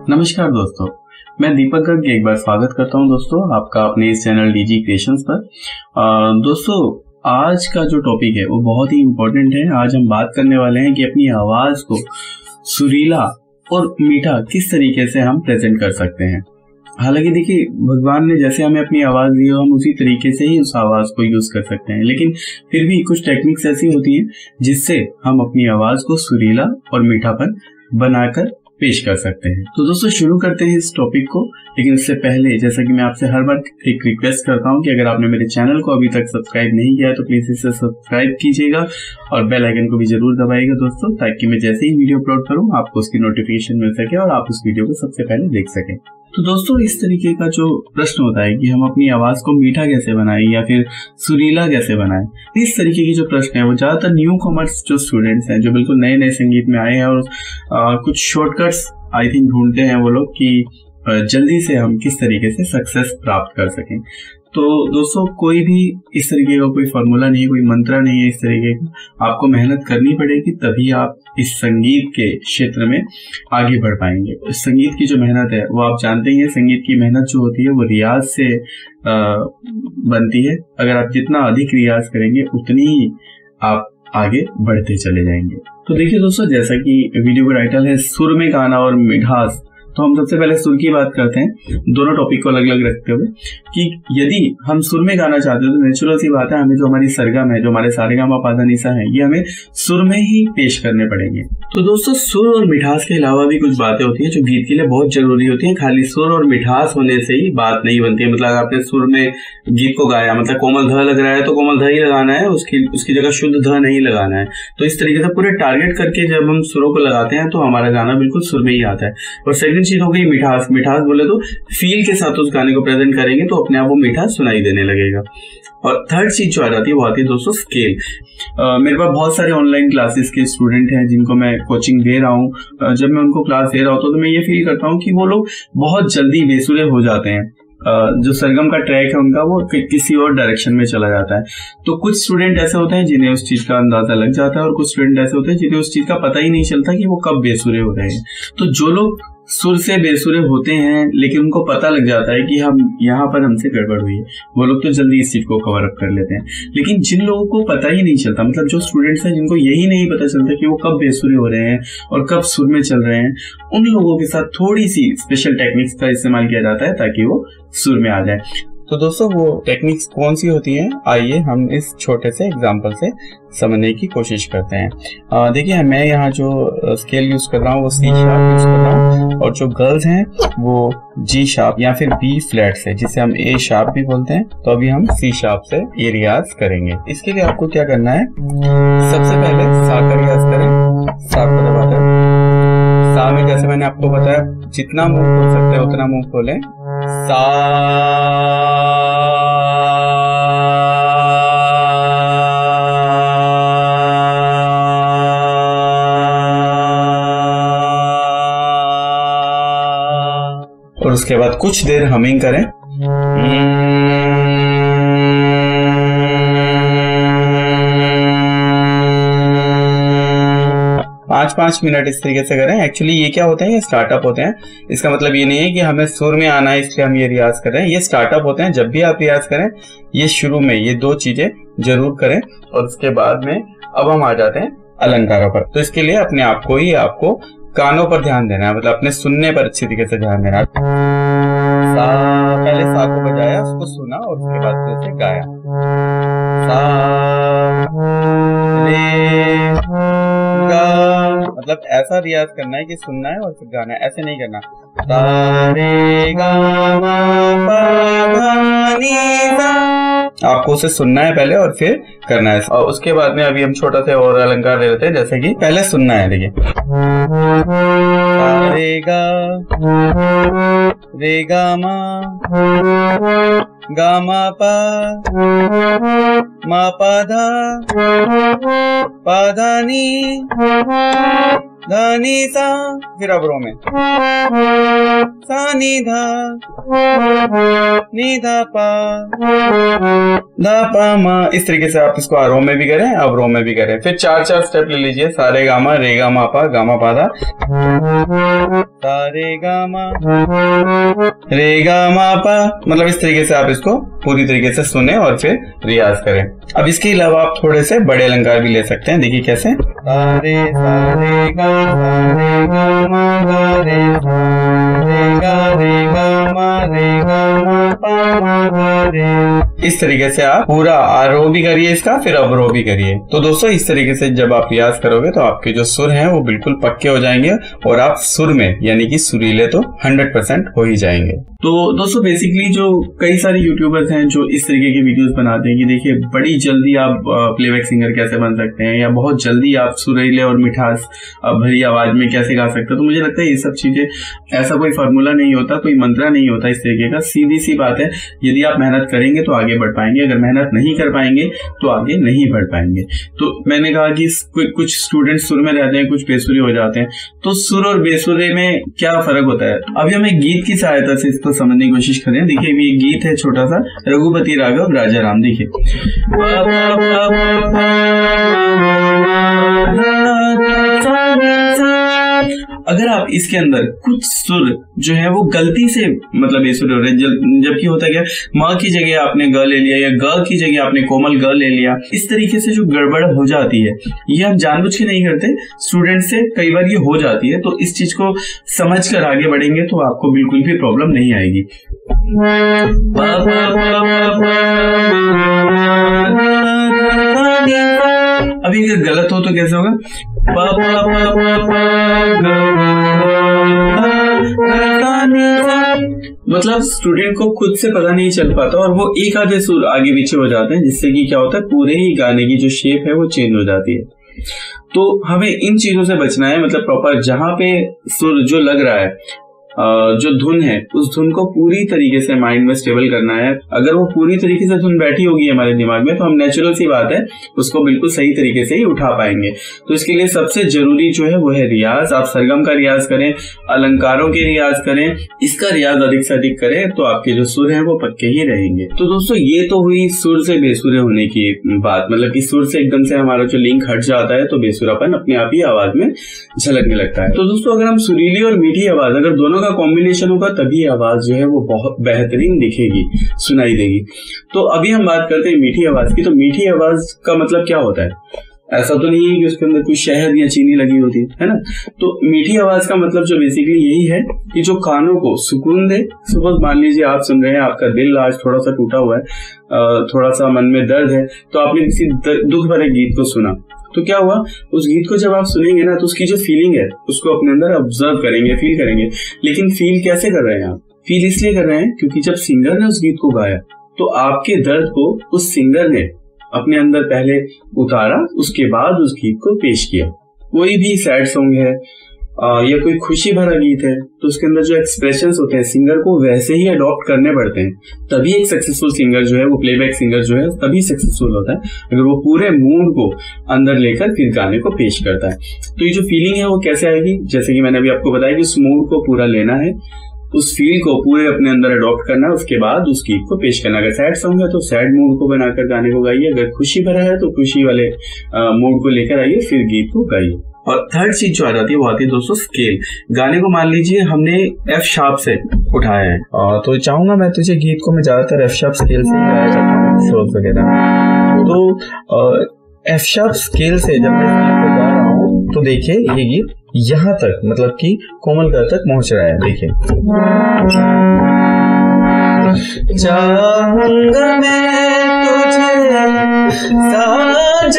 नमस्कार दोस्तों, मैं दीपक गर्ग एक बार स्वागत करता हूं दोस्तों आपका अपने इस चैनल डीजी क्रिएशंस पर। दोस्तों आज का जो टॉपिक है वो बहुत ही इम्पोर्टेंट है। आज हम बात करने वाले हैं कि अपनी आवाज़ को सुरीला और मीठा किस तरीके से हम प्रेजेंट कर सकते हैं। हालांकि देखिए, भगवान ने जैसे हमें अपनी आवाज़ दी हो हम उसी तरीके से ही उस आवाज़ को यूज़ कर सकते हैं, लेकिन फिर भी कुछ टेक्निक्स ऐसी होती हैं जिससे हम अपनी आवाज़ को सुरीला और मीठापन बनाकर पेश कर सकते हैं। तो दोस्तों शुरू करते हैं इस टॉपिक को, लेकिन उससे पहले जैसा कि मैं आपसे हर बार एक रिक्वेस्ट करता हूं कि अगर आपने मेरे चैनल को अभी तक सब्सक्राइब नहीं किया है तो प्लीज इसे सब्सक्राइब कीजिएगा और बेल आइकन को भी जरूर दबाइएगा दोस्तों, ताकि मैं जैसे ही वीडियो अपलोड करूं आपको उसकी नोटिफिकेशन मिल सके और आप उस वीडियो को सबसे पहले देख सकें। तो दोस्तों इस तरीके का जो प्रश्न होता है कि हम अपनी आवाज को मीठा कैसे बनाएं या फिर सुरीला कैसे बनाएं, इस तरीके की जो प्रश्न है वो ज्यादातर न्यू कॉमर्स जो स्टूडेंट्स हैं जो बिल्कुल नए नए संगीत में आए हैं और कुछ शॉर्टकट्स आई थिंक ढूंढते हैं वो लोग कि जल्दी से हम किस तरीके से सक्सेस प्राप्त कर सकें। तो दोस्तों कोई भी इस तरीके का कोई फॉर्मूला नहीं है, कोई मंत्र नहीं है इस तरीके का। आपको मेहनत करनी पड़ेगी तभी आप इस संगीत के क्षेत्र में आगे बढ़ पाएंगे। इस संगीत की जो मेहनत है वो आप जानते ही हैं, संगीत की मेहनत जो होती है वो रियाज से बनती है। अगर आप जितना अधिक रियाज करेंगे उतनी ही आप आगे बढ़ते चले जाएंगे। तो देखिए दोस्तों, जैसा कि वीडियो का टाइटल है सुर में गाना और मिठास, तो हम सबसे पहले सुर की बात करते हैं, दोनों टॉपिक को अलग अलग रखते हुए कि यदि हम सुर में गाना चाहते हैं तो नेचुरल सी बात है, हमें जो हमारी सरगम है, जो हमारे सारेगामा पाधानीसा है, ये हमें सुर में ही पेश करने पड़ेंगे। तो दोस्तों सुर और मिठास के अलावा भी कुछ बातें होती हैं जो गीत के लिए बहुत जरूरी होती हैं। खाली सुर और मिठास होने से ही बात नहीं बनती है। मतलब आपने सुर में गीत को गाया, मतलब कोमल ध लग रहा है तो कोमल ध ही लगाना है, उसकी जगह शुद्ध ध नहीं लगाना है। तो इस तरीके से पूरे टारगेट करके जब हम सुरों को लगाते हैं तो हमारा गाना बिल्कुल सुर में ही आता है। और सेकंड चीज हो गई मिठास। मिठास बोले तो फील के साथ उस गाने को प्रेजेंट करेंगे तो अपने आप वो मीठा सुनाई देने लगेगा। और थर्ड चीज जो आ जाती है वो आती है दोस्तों स्केल। मेरे पास बहुत सारे ऑनलाइन क्लासेस के स्टूडेंट हैं जिनको मैं कोचिंग दे रहा हूँ। जब मैं उनको क्लास दे रहा होता हूँ तो मैं ये फील करता हूँ कि वो लोग बहुत जल्दी बेसुरे हो जाते हैं। जो सरगम का ट्रैक है उनका वो किसी और डायरेक्शन में चला जाता है। तो कुछ स्टूडेंट ऐसे होते हैं जिन्हें उस चीज का अंदाजा लग जाता है और कुछ स्टूडेंट ऐसे होते हैं जिन्हें उस चीज का पता ही नहीं चलता कि वो कब बेसुरे हो रहे हैं। तो जो लोग सुर से बेसुरे होते हैं लेकिन उनको पता लग जाता है कि हम यहाँ पर हमसे गड़बड़ हुई है, वो लोग तो जल्दी इस चीज को कवर अप कर लेते हैं। लेकिन जिन लोगों को पता ही नहीं चलता, मतलब जो स्टूडेंट्स हैं जिनको यही नहीं पता चलता कि वो कब बेसुरे हो रहे हैं और कब सुर में चल रहे हैं, उन लोगों के साथ थोड़ी सी स्पेशल टेक्निक्स का इस्तेमाल किया जाता है ताकि वो सुर में आ जाए। तो दोस्तों वो टेक्निक्स कौन सी होती हैं, आइए हम इस छोटे से एग्जांपल से समझने की कोशिश करते हैं। देखिए मैं यहाँ जो स्केल यूज कर रहा हूँ वो सी शार्प यूज कर रहा हूँ और जो गर्ल्स हैं वो जी शार्प या फिर बी फ्लैट से, जिसे हम ए शार्प भी बोलते हैं। तो अभी हम सी शार्प से ये रियाज करेंगे। इसके लिए आपको क्या करना है, सबसे पहले सा का रियाज करें, सा को दबाकर। सा में जैसे मैंने आपको बताया जितना मुंह खोल सकते हैं उतना मुंह खोलें। सा और उसके बाद कुछ देर हमिंग करें। 5-5 मिनट इस तरीके से करें। एक्चुअली ये क्या होते हैं, ये स्टार्टअप होते हैं। इसका मतलब ये नहीं है कि हमें सुर में आना है इसलिए हम ये रियाज कर रहे हैं। ये स्टार्टअप होते हैं। जब भी आप रियाज करें ये शुरू में ये दो चीजें जरूर करें और उसके बाद में अब हम आ जाते हैं अलंकारों पर। तो इसके लिए अपने आप को ही आपको कानों पर ध्यान देना है, मतलब अपने सुनने पर अच्छी तरीके से ध्यान देना है। सा, पहले सा को बजाया, उसको सुना और उसके बाद फिर से गाया। सा रे गा, मतलब ऐसा रियाज करना है कि सुनना है और फिर गाना है, ऐसे नहीं करना। सा रे गा मा पा धा नी सा, आपको उसे सुनना है पहले और फिर करना है। और उसके बाद में अभी हम छोटा सा और अलंकार ले लेते हैं, जैसे कि पहले सुनना है। देखिए रे गा मा पा धा नी धा नी सा, फिर अबरों में सा नी धा पा धा पा मा। इस तरीके से आप इसको आरोह में भी करें, अवरोह में भी करें। फिर 4-4 स्टेप ले लीजिए। सारे गामा रे गा मा पा गा मा पा धा, रे गा मा रे गा मा पा। मतलब इस तरीके से आप इसको पूरी तरीके से सुने और फिर रियाज करें। अब इसके अलावा आप थोड़े से बड़े अलंकार भी ले सकते हैं। देखिए कैसे, रे गा मा रे गा मा पा रे। इस तरीके से आप पूरा आरोह भी करिए इसका, फिर अवरोह भी करिए। तो दोस्तों इस तरीके से जब आप रियाज करोगे तो आपके जो सुर हैं वो बिल्कुल पक्के हो जाएंगे और आप सुर में यानी कि सुरीले तो 100% हो ही जाएंगे। तो दोस्तों बेसिकली जो कई सारे यूट्यूबर्स हैं जो इस तरीके की वीडियोस बनाते हैं कि देखिए बड़ी जल्दी आप प्लेबैक सिंगर कैसे बन सकते हैं या बहुत जल्दी आप सुरीले और मिठास भरी आवाज में कैसे गा सकते हैं। तो मुझे लगता है ये सब चीजें, ऐसा कोई फार्मूला नहीं होता, कोई मंत्रा नहीं होता इस तरीके का। सीधी सी बात है, यदि आप मेहनत करेंगे तो आगे बढ़ पाएंगे, अगर मेहनत नहीं कर पाएंगे तो आगे नहीं बढ़ पाएंगे। तो मैंने कहा कि कुछ स्टूडेंट सुर में रहते हैं, कुछ बेसुरे हो जाते हैं। तो सुर और बेसुरे में क्या फर्क होता है, अभी हम एक गीत की सहायता से इसको समझने की कोशिश करें। देखिए ये गीत है छोटा सा, रघुपति राघव राजा राम। देखिए अगर आप इसके अंदर कुछ सुर जो है वो गलती से मतलब बेसुरे हो रहे हैं, जबकि होता क्या, माँ की जगह आपने ग ले लिया या ग की जगह आपने कोमल ग ले लिया, इस तरीके से जो गड़बड़ हो जाती है, ये हम जानबूझ के नहीं करते, स्टूडेंट से कई बार ये हो जाती है। तो इस चीज को समझ कर आगे बढ़ेंगे तो आपको बिल्कुल भी प्रॉब्लम नहीं आएगी। अभी अगर गलत हो तो कैसे होगा, मतलब स्टूडेंट को खुद से पता नहीं चल पाता और वो एक आधे सुर आगे पीछे हो जाते हैं, जिससे कि क्या होता है पूरे ही गाने की जो शेप है वो चेंज हो जाती है। तो हमें इन चीजों से बचना है, मतलब प्रॉपर जहां पे सुर जो लग रहा है, जो धुन है उस धुन को पूरी तरीके से माइंड में स्टेबल करना है। अगर वो पूरी तरीके से धुन बैठी होगी हमारे दिमाग में तो हम नेचुरल सी बात है उसको बिल्कुल सही तरीके से ही उठा पाएंगे। तो इसके लिए सबसे जरूरी जो है वो है रियाज। आप सरगम का रियाज करें, अलंकारों के रियाज करें, इसका रियाज अधिक से अधिक करें तो आपके जो सुर हैं वो पक्के ही रहेंगे। तो दोस्तों ये तो हुई सुर से बेसुरे होने की बात, मतलब कि सुर से एकदम से हमारा जो लिंक हट जाता है तो बेसुरापन अपने आप ही आवाज में झलकने लगता है। तो दोस्तों अगर हम सुरीली और मीठी आवाज, अगर दोनों का कॉम्बिनेशन होगा तभी आवाज जो है वो बहुत बेहतरीन दिखेगी, सुनाई देगी। तो अभी हम बात करते हैं मीठी आवाज की। तो मीठी आवाज का मतलब क्या होता है, ऐसा तो नहीं है कि उसके अंदर कोई शहद या चीनी लगी होती है ना। तो मीठी आवाज का मतलब जो बेसिकली यही है कि जो कानों को सुकून दे। सपोज मान लीजिए आप सुन रहे हैं, आपका दिल आज थोड़ा सा टूटा हुआ है, थोड़ा सा मन में दर्द है, तो आपने किसी दुख भरे गीत को सुना, तो क्या हुआ, उस गीत को जब आप सुनेंगे ना तो उसकी जो फीलिंग है उसको अपने अंदर ऑब्जर्व करेंगे, फील करेंगे। लेकिन फील कैसे कर रहे हैं आप, फील इसलिए कर रहे हैं क्योंकि जब सिंगर ने उस गीत को गाया तो आपके दर्द को उस सिंगर ने अपने अंदर पहले उतारा, उसके बाद उस गीत को पेश किया। कोई भी सैड सॉन्ग है या कोई खुशी भरा गीत है तो उसके अंदर जो एक्सप्रेशंस होते हैं सिंगर को वैसे ही अडॉप्ट करने पड़ते हैं, तभी एक सक्सेसफुल सिंगर जो है वो प्लेबैक सिंगर जो है तभी सक्सेसफुल होता है अगर वो पूरे मूड को अंदर लेकर फिर गाने को पेश करता है। तो ये जो फीलिंग है वो कैसे आएगी, जैसे कि मैंने अभी आपको बताया कि उस मूड को पूरा लेना है, उस फील को पूरे अपने अंदर अडॉप्ट करना है, उसके बाद उस गीत को पेश करना। अगर सैड सॉन्ग है तो सैड मूड को बनाकर गाने को गाइए, अगर खुशी भरा है तो खुशी वाले मूड को लेकर आइए, फिर गीत को गाइए। और थर्ड चीज जो आ जाती है वो आती है दोस्तों स्केल। गाने को मान लीजिए हमने एफ शार्प से उठाया है, तो चाहूंगा मैं तुझे गीत को मैं ज्यादातर एफ शार्प स्केल से गाया जाता हूँ स्रोत वगैरह। तो एफ शार्प स्केल से जब मैं इस गीत को गा रहा हूँ तो देखिए ये गीत यहाँ तक मतलब कि कोमल ग तक पहुंच रहा है। देखिए चाहूंगा मैं तुझे साज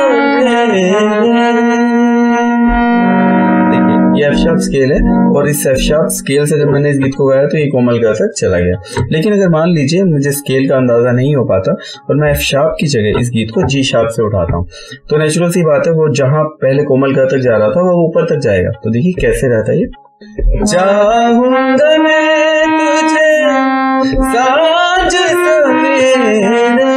ये एफ शार्प स्केल है और इस एफ शार्प स्केल से जब मैंने इस गीत को गाया तो ये कोमल ग तक चला गया। लेकिन अगर मान लीजिए मुझे स्केल का अंदाजा नहीं हो पाता और मैं एफ शार्प की जगह इस गीत को जी शार्प से उठाता हूँ तो नेचुरल सी बात है वो जहां पहले कोमल ग तक जा रहा था वो ऊपर तक जाएगा। तो देखिए कैसे रहता है ये, चाहूंगा मैं तुझे साज सवेरे।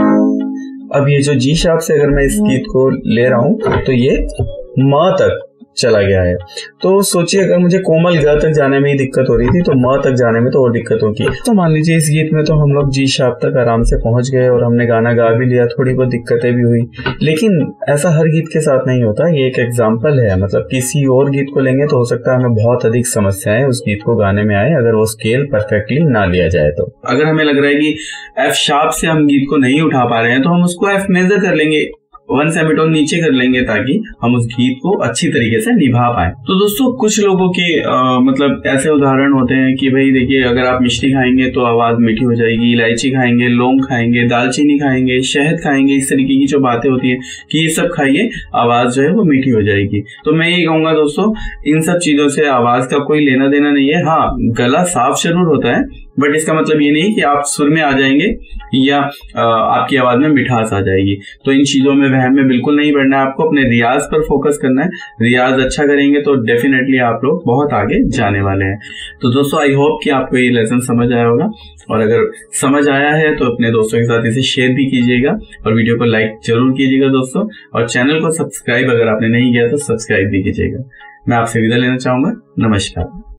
अब ये जो जी शार्प से अगर मैं इस गीत को ले रहा हूं तो ये म तक चला गया है। तो सोचिए अगर मुझे कोमल ग तक जाने में ही दिक्कत हो रही थी तो म तक जाने में तो और दिक्कत होगी। तो मान लीजिए इस गीत में तो हम लोग जी शार्प तक आराम से पहुंच गए और हमने गाना गा भी लिया, थोड़ी बहुत दिक्कतें भी हुई, लेकिन ऐसा हर गीत के साथ नहीं होता। ये एक एग्जाम्पल है, मतलब किसी और गीत को लेंगे तो हो सकता है हमें बहुत अधिक समस्याएं उस गीत को गाने में आए अगर वो स्केल परफेक्टली ना लिया जाए। तो अगर हमें लग रहा है कि एफ शार्प से हम गीत को नहीं उठा पा रहे हैं तो हम उसको एफ मेजर कर लेंगे, 1 सेमीटोन नीचे कर लेंगे ताकि हम उस गीत को अच्छी तरीके से निभा पाए। तो दोस्तों कुछ लोगों के मतलब ऐसे उदाहरण होते हैं कि भाई देखिए, अगर आप मिश्री खाएंगे तो आवाज मीठी हो जाएगी, इलायची खाएंगे, लौंग खाएंगे, दालचीनी खाएंगे, शहद खाएंगे, इस तरीके की जो बातें होती है कि ये सब खाइए, आवाज जो है वो मीठी हो जाएगी। तो मैं ये कहूंगा दोस्तों, इन सब चीजों से आवाज का कोई लेना देना नहीं है। हाँ, गला साफ जरूर होता है, बट इसका मतलब ये नहीं कि आप सुर में आ जाएंगे या आपकी आवाज में मिठास आ जाएगी। तो इन चीजों में वहम में बिल्कुल नहीं पड़ना है, आपको अपने रियाज पर फोकस करना है। रियाज अच्छा करेंगे तो डेफिनेटली आप लोग बहुत आगे जाने वाले हैं। तो दोस्तों आई होप कि आपको ये लेसन समझ आया होगा, और अगर समझ आया है तो अपने दोस्तों के साथ इसे शेयर भी कीजिएगा और वीडियो को लाइक जरूर कीजिएगा दोस्तों, और चैनल को सब्सक्राइब अगर आपने नहीं किया तो सब्सक्राइब भी कीजिएगा। मैं आपसे विदा लेना चाहूंगा। नमस्कार।